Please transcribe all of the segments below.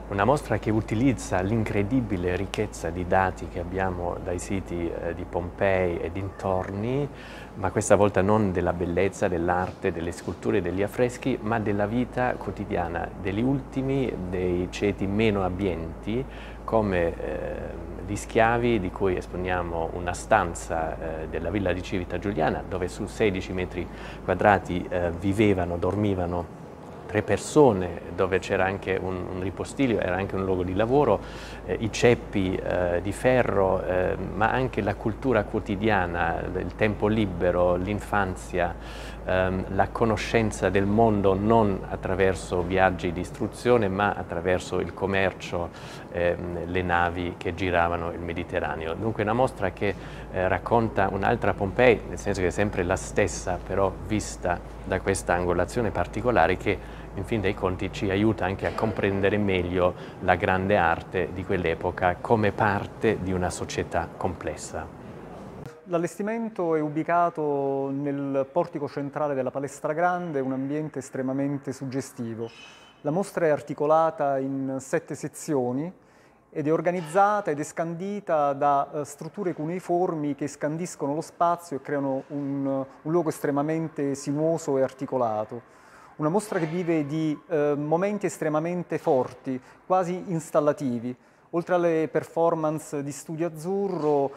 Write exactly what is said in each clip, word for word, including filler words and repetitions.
Una mostra che utilizza l'incredibile ricchezza di dati che abbiamo dai siti eh, di Pompei e dintorni, ma questa volta non della bellezza, dell'arte, delle sculture, degli affreschi, ma della vita quotidiana, degli ultimi, dei ceti meno abbienti, come eh, gli schiavi di cui esponiamo una stanza eh, della Villa di Civita Giuliana, dove su sedici metri quadrati eh, vivevano, dormivano tre persone, dove c'era anche un, un ripostiglio, era anche un luogo di lavoro, eh, i ceppi eh, di ferro, eh, ma anche la cultura quotidiana, il tempo libero, l'infanzia, ehm, la conoscenza del mondo non attraverso viaggi di istruzione, ma attraverso il commercio, ehm, le navi che giravano il Mediterraneo. Dunque una mostra che eh, racconta un'altra Pompei, nel senso che è sempre la stessa, però vista da questa angolazione particolare che in fin dei conti ci aiuta anche a comprendere meglio la grande arte di quell'epoca come parte di una società complessa. L'allestimento è ubicato nel portico centrale della Palestra Grande, un ambiente estremamente suggestivo. La mostra è articolata in sette sezioni ed è organizzata ed è scandita da uh, strutture cuneiformi che scandiscono lo spazio e creano un, un luogo estremamente sinuoso e articolato. Una mostra che vive di eh, momenti estremamente forti, quasi installativi. Oltre alle performance di Studio Azzurro,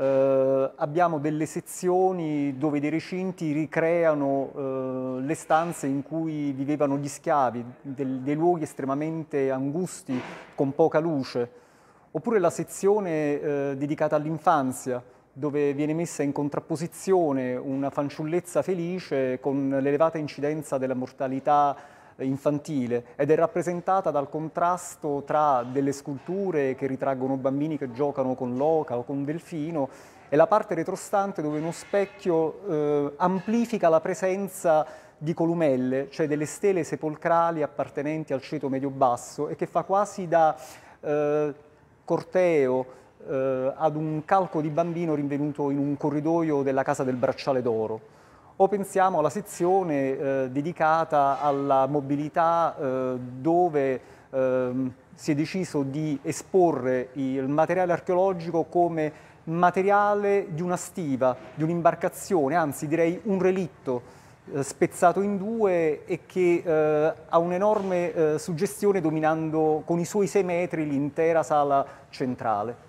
eh, abbiamo delle sezioni dove dei recinti ricreano eh, le stanze in cui vivevano gli schiavi, del, dei luoghi estremamente angusti, con poca luce. Oppure la sezione eh, dedicata all'infanzia, dove viene messa in contrapposizione una fanciullezza felice con l'elevata incidenza della mortalità infantile ed è rappresentata dal contrasto tra delle sculture che ritraggono bambini che giocano con l'oca o con delfino e la parte retrostante dove uno specchio eh, amplifica la presenza di columelle, cioè delle stele sepolcrali appartenenti al ceto medio-basso e che fa quasi da eh, corteo eh, ad un calco di bambino rinvenuto in un corridoio della Casa del Bracciale d'Oro. O pensiamo alla sezione eh, dedicata alla mobilità eh, dove eh, si è deciso di esporre il materiale archeologico come materiale di una stiva, di un'imbarcazione, anzi direi un relitto eh, spezzato in due e che eh, ha un'enorme eh, suggestione dominando con i suoi sei metri l'intera sala centrale.